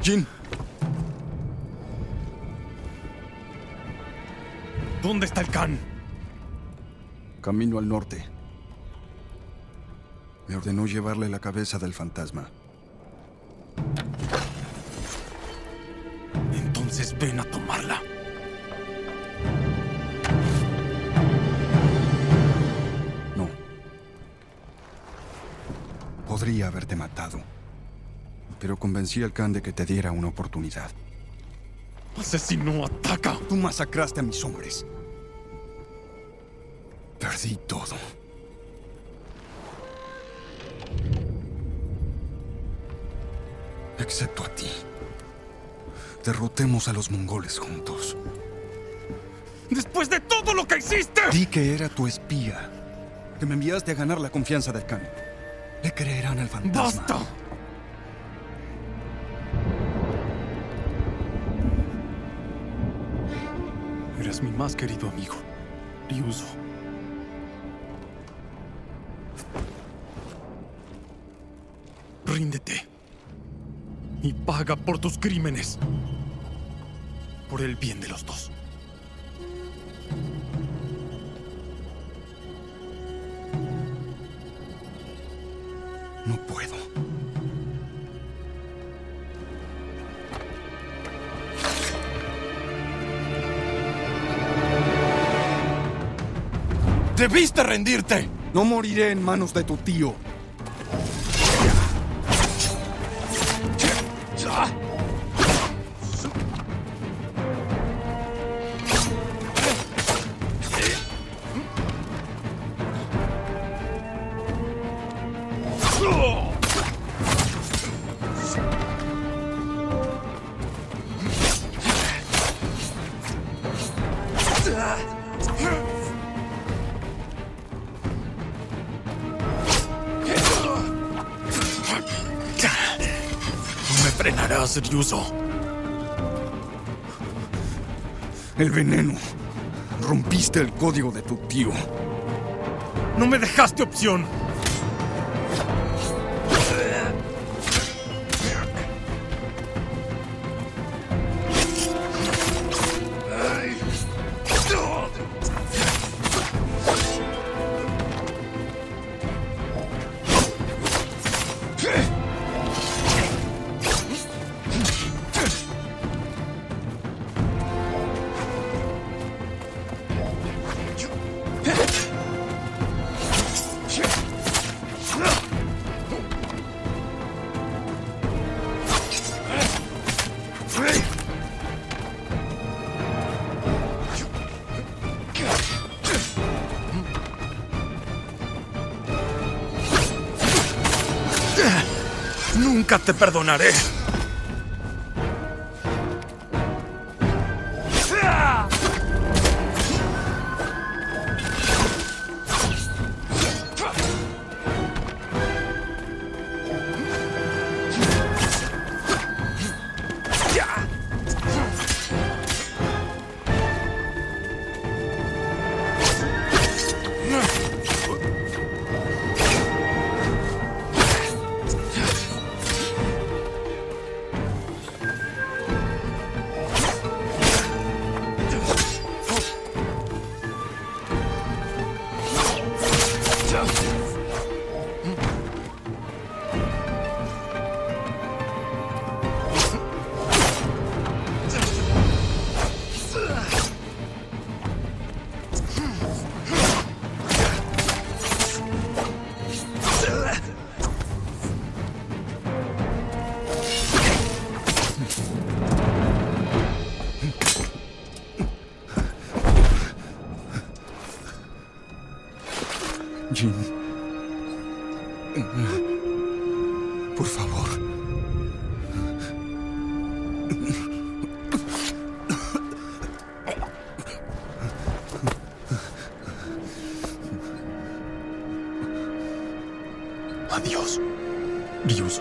Jin. ¿Dónde está el Khan? Camino al norte. Me ordenó llevarle la cabeza del fantasma. Entonces ven a tomarla. No. Podría haberte matado. Pero convencí al Khan de que te diera una oportunidad. ¡Asesino, ataca! Tú masacraste a mis hombres. Perdí todo. Excepto a ti. Derrotemos a los mongoles juntos. ¡Después de todo lo que hiciste! Di que era tu espía. Que me enviaste a ganar la confianza del Khan. Le creerán al fantasma. ¡Basta! Eres mi más querido amigo, Ryuzo. Ríndete. Y paga por tus crímenes. Por el bien de los dos. No puedo. ¡Debiste rendirte! No moriré en manos de tu tío. No me frenarás, Ryuzo. El veneno. Rompiste el código de tu tío. No me dejaste opción. Nunca te perdonaré. Jin. Por favor. Adiós, Ryuzo.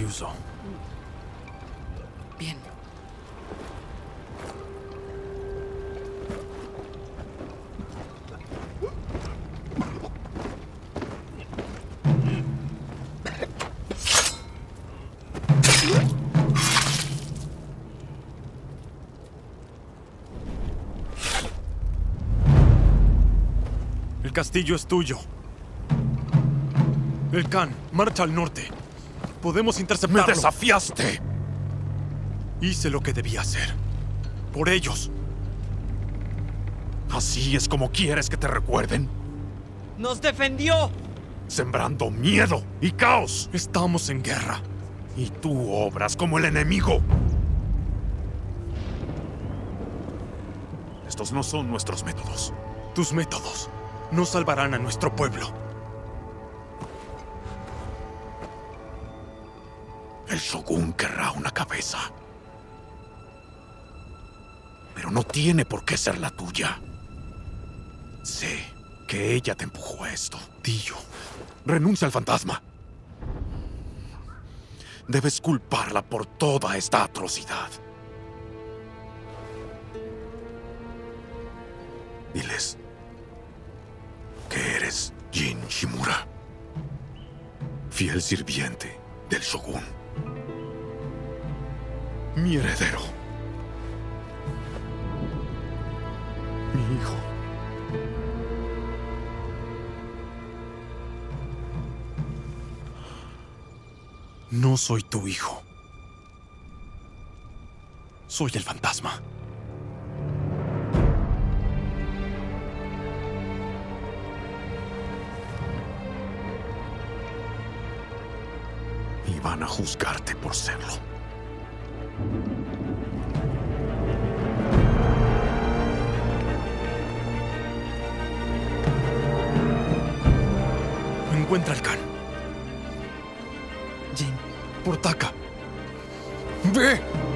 Ayuso. Bien. El castillo es tuyo. El Khan marcha al norte. Podemos interceptarlo. ¡Me desafiaste! Hice lo que debía hacer. Por ellos. ¿Así es como quieres que te recuerden? ¡Nos defendió! Sembrando miedo y caos. Estamos en guerra. Y tú obras como el enemigo. Estos no son nuestros métodos. Tus métodos no salvarán a nuestro pueblo. El Shogun querrá una cabeza. Pero no tiene por qué ser la tuya. Sé que ella te empujó a esto. Tío, Renuncia al fantasma. Debes culparla por toda esta atrocidad. Diles que eres Jin Shimura, fiel sirviente del Shogun, mi heredero, mi hijo. No soy tu hijo. Soy el fantasma. y van a juzgarte por serlo. Encuentra al Khan. Jin. Por Taka. ¡Ve!